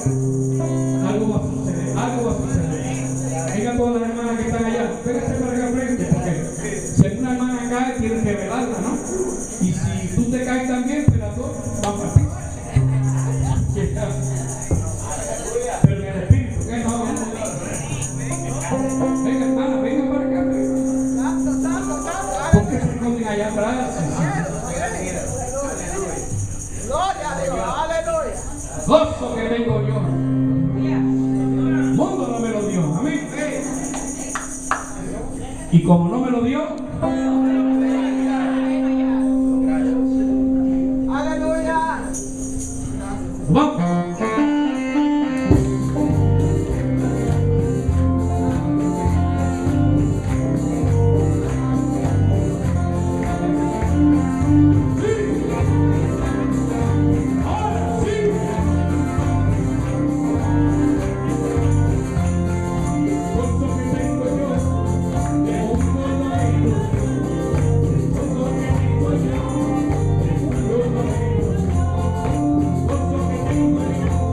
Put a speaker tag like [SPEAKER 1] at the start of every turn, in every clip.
[SPEAKER 1] Algo va a suceder, algo va a suceder. Vengan todas las hermanas que están allá, vénganse para acá al frente, porque si alguna hermana cae, tienen que velarla, ¿no? Y si tú te caes también, pues las dos van para ti. Pero en el espíritu, ¿qué no? Venga, hermana, venga para acá. ¿Por qué se esconden allá atrás?
[SPEAKER 2] Gloria a Dios, aleluya.
[SPEAKER 1] Gozo que tengo yo. El mundo no me lo dio, amén. Y como no me lo dio,
[SPEAKER 2] Aleluya.
[SPEAKER 1] vamos. Gozo que tengo yo.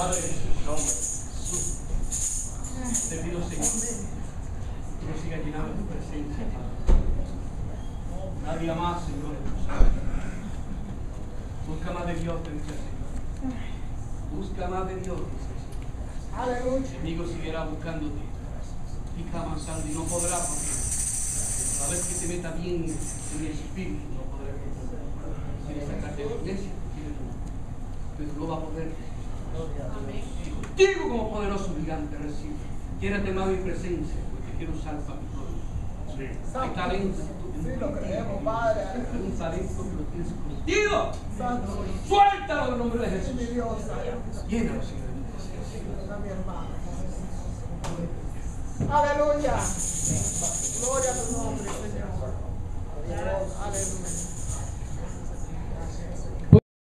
[SPEAKER 1] Padre Jesús, te pido, Señor, que nos siga llenando tu presencia, Padre. Cada día más, Señor. Busca más de Dios, te dice el Señor. Busca más de Dios, dice el Señor.
[SPEAKER 2] Aleluya.
[SPEAKER 1] El enemigo siguiera buscándote y avanzando y no podrá, porque a vez que te meta bien en el espíritu, no podrá. Quiere sacarte de la iglesia, pero no va a poder. Contigo como poderoso gigante recibe. Quiérate más mi presencia, porque quiero usar para mi gloria. Hay talento.
[SPEAKER 2] Sí, lo creemos, Padre.
[SPEAKER 1] Un talento que lo tienes contigo.
[SPEAKER 2] Santo.
[SPEAKER 1] Suéltalo en el nombre de
[SPEAKER 2] Mi
[SPEAKER 1] Jesús.
[SPEAKER 2] Dios.
[SPEAKER 1] Llénalo, Señor. de tu presencia.
[SPEAKER 2] A mi hermano. Aleluya. Gloria a tu nombre, Señor. Aleluya.